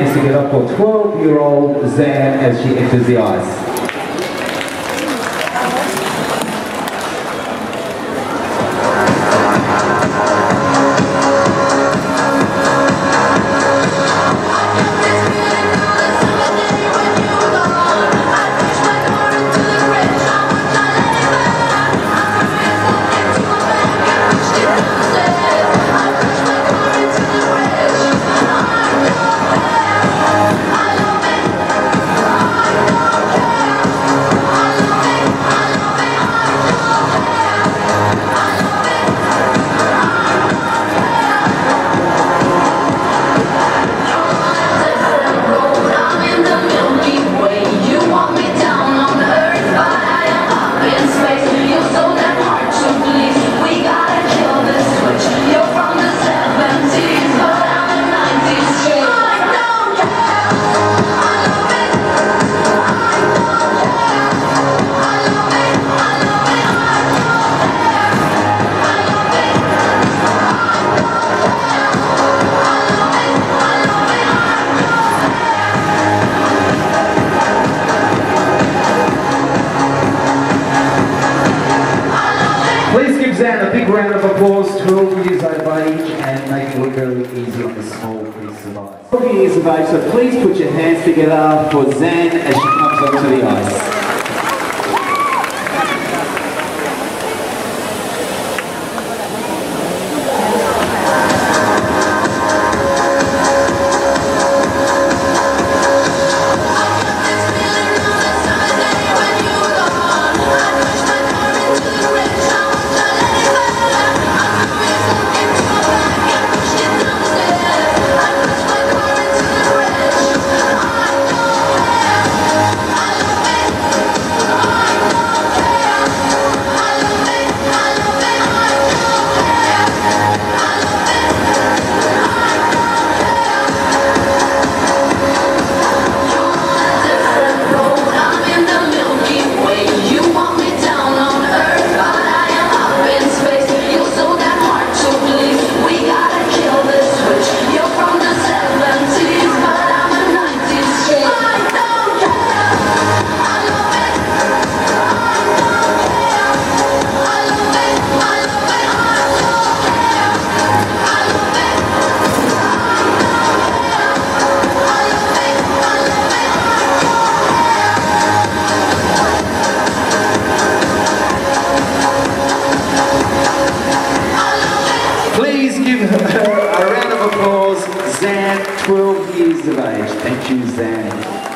hands together for 12-year-old Zan as she enters the ice. Zan, a big round of applause, 12 years of age, and make it look very easy on this small piece of ice. 12 years of age, so please put your hands together for Zan as she comes onto the ice. Please give her a round of applause, Zan, 12 years of age. Thank you, Zan.